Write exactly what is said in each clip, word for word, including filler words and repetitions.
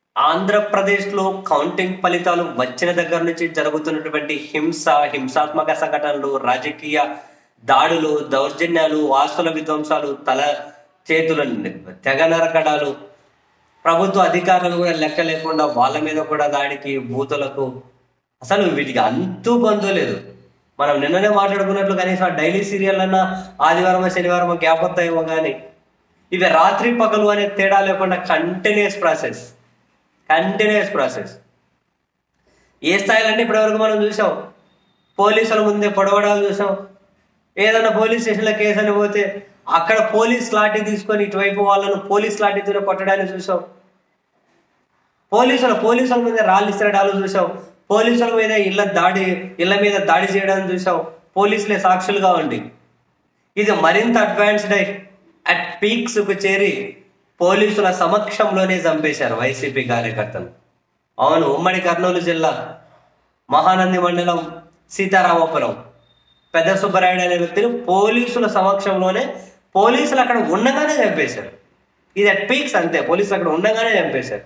ఆంధ్రప్రదేశ్‌లో కౌంటింగ్ ఫలితాలు వచ్చిన దగ్గర నుంచి జరుగుతున్నటువంటి హింస, హింసాత్మక సంఘటనలు, రాజకీయ దాడులు, దౌర్జన్యాలు, ఆస్తుల విధ్వంసాలు, తల చేతులు తెగ నరకడాలు, ప్రభుత్వ అధికారులు కూడా లెక్క లేకుండా వాళ్ళ మీద కూడా దాడికి, బూతులకు అసలు వీటికి అంతు పొంతు లేదు. మనం నిన్ననే మాట్లాడుకున్నట్లు కనీసం ఆ డైలీ సీరియల్ అన్నా ఆదివారం, శనివారం గ్యాప్ వస్తాయేమో కానీ ఇవి రాత్రి పగలు అనే తేడా లేకుండా కంటిన్యూస్ ప్రాసెస్ కంటిన్యూస్ ప్రాసెస్ ఏ స్థాయిలో అంటే ఇప్పటివరకు మనం చూసాం. పోలీసుల ముందే పొడవడాలు చూసాం. ఏదైనా పోలీస్ స్టేషన్లో కేసు అని పోతే అక్కడ పోలీస్ లాఠీ తీసుకొని ఇటువైపు వాళ్ళను పోలీస్ లాఠీతోనే కొట్టడాన్ని చూసాం. పోలీసులు పోలీసుల మీద రాళ్ళు ఇసిరడాలు చూసాం. పోలీసుల మీద ఇళ్ళ దాడి ఇళ్ళ మీద దాడి చేయడాన్ని చూసాం. పోలీసులే సాక్షులుగా ఉండి ఇది మరింత అడ్వాన్స్డ్ అయి అట్ పీక్స్కు చేరి పోలీసుల సమక్షంలోనే చంపేశారు వైసీపీ కార్యకర్తలు. అవును, ఉమ్మడి కర్నూలు జిల్లా మహానంది మండలం సీతారామపురం పెద్ద సుబ్బరాయుడు అనే వ్యక్తిని పోలీసుల సమక్షంలోనే పోలీసులు అక్కడ ఉండగానే చంపేశారు. ఇది అట్ పీక్స్ అంతే, పోలీసులు అక్కడ ఉండగానే చంపేశారు.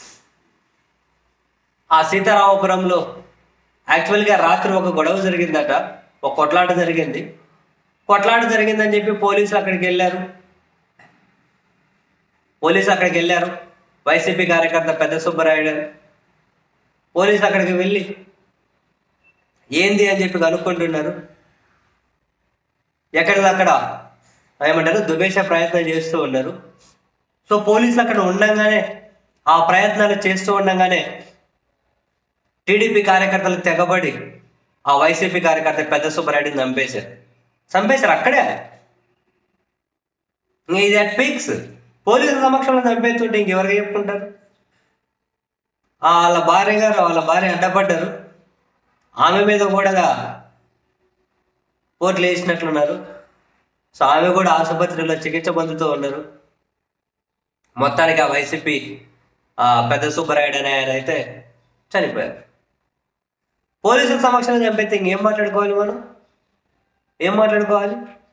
ఆ సీతారామపురంలో యాక్చువల్గా రాత్రి ఒక గొడవ జరిగిందట, ఒక కొట్లాట జరిగింది. కొట్లాట జరిగిందని చెప్పి పోలీసులు అక్కడికి వెళ్ళారు. పోలీసులు అక్కడికి వెళ్ళారు వైసీపీ కార్యకర్త పెద్ద సుబ్బరాయుడు పోలీసులు అక్కడికి వెళ్ళి ఏంది అని చెప్పి కనుక్కుంటున్నారు. ఎక్కడిదక్కడ ఏమంటారు దుబేసే ప్రయత్నం చేస్తూ ఉన్నారు. సో పోలీసులు అక్కడ ఉండగానే ఆ ప్రయత్నాలు చేస్తూ ఉండగానే టీడీపీ కార్యకర్తలు తెగబడి ఆ వైసీపీ కార్యకర్త పెద్ద సుబ్బరాయుడిని చంపేశారు. చంపేశారు అక్కడే. ఇది అట్ పీక్స్. పోలీసుల సమక్షంలో చంపేస్తుంటే ఇంకెవరికి చెప్పుకుంటారు? వాళ్ళ భార్య గారు వాళ్ళ భార్య అడ్డపడ్డారు. ఆమె మీద కూడా పోట్లు వేసినట్లున్నారు. సో ఆమె కూడా ఆసుపత్రిలో చికిత్స పొందుతూ ఉన్నారు. మొత్తానికి ఆ వైసీపీ ఆ పెద్ద సుబ్బరాయుడు అనే ఆయన అయితే చనిపోయారు. పోలీసుల సమక్షంలో చంపేస్తే ఇంకేం మాట్లాడుకోవాలి మనం? ఏం మాట్లాడుకోవాలి?